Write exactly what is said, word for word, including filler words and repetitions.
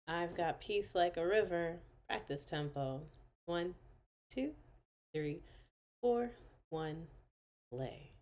I've got peace like a river. Practice tempo. One, two, three, four, one, play.